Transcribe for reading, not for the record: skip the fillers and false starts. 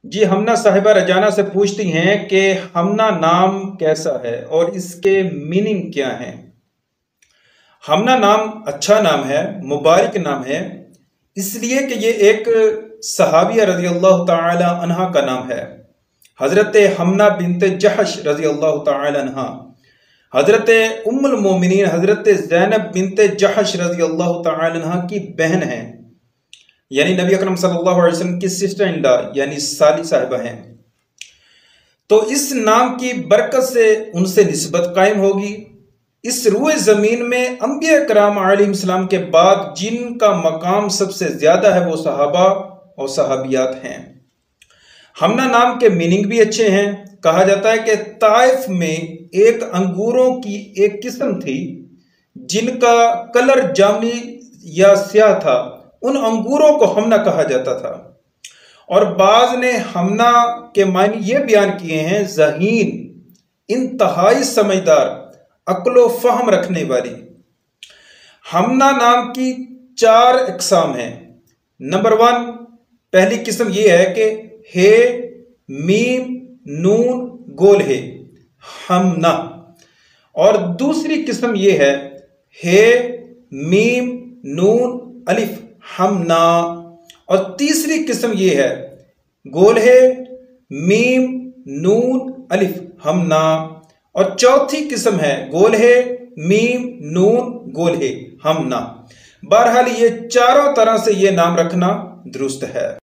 جی ہمنا صاحبہ رجانہ سے پوچھتی ہیں کہ ہمنا نام کیسا ہے اور اس کے میننگ کیا ہیں؟ ہمنا نام اچھا نام ہے، مبارک نام ہے، اس لیے کہ یہ ایک صحابیہ رضی اللہ تعالی عنہ کا نام ہے۔ حضرت ہمنا بنت جحش رضی اللہ تعالی عنہ، حضرت ام المومنین حضرت زینب بنت جحش رضی اللہ تعالی عنہ کی بہن ہیں، یعنی نبی اکرم صلی اللہ علیہ وسلم کی سسٹر ان لا یعنی سالی صاحبہ ہیں۔ تو اس نام کی برکت سے ان سے نسبت قائم ہوگی۔ اس روئے زمین میں انبیاء کرام علیہ السلام کے بعد جن کا مقام سب سے زیادہ ہے وہ صحابہ اور صحابیات ہیں۔ ہمنا نام کے میننگ بھی اچھے ہیں۔ کہا جاتا ہے کہ طائف میں ایک انگوروں کی ایک قسم تھی جن کا کلر جامنی یا سیاہ تھا، ان انگوروں کو ہمنا کہا جاتا تھا۔ اور بعض نے ہمنا کے معنی یہ بیان کیے ہیں ذہین، انتہائی سمجھدار، عقل و فہم رکھنے والی۔ ہمنا نام کی 4 اقسام ہیں۔ نمبر 1، پہلی قسم یہ ہے کہ ہے میم نون گول ہے ہمنا، اور دوسری قسم یہ ہے میم نون الف ہمنا، اور تیسری قسم یہ ہے گول ہے میم نون الف ہمنا، اور چوتھی قسم ہے گول ہے میم نون گول ہے ہمنا۔ بہرحال یہ چاروں طرح سے یہ نام رکھنا درست ہے۔